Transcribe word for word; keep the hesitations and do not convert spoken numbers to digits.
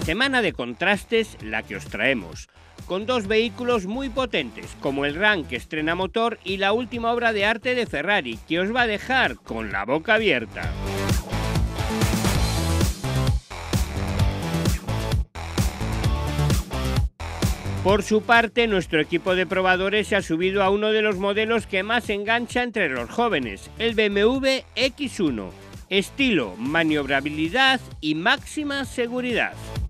Semana de contrastes la que os traemos, con dos vehículos muy potentes, como el RAM que estrena motor y la última obra de arte de Ferrari, que os va a dejar con la boca abierta. Por su parte, nuestro equipo de probadores se ha subido a uno de los modelos que más engancha entre los jóvenes, el B M W X uno. Estilo, maniobrabilidad y máxima seguridad.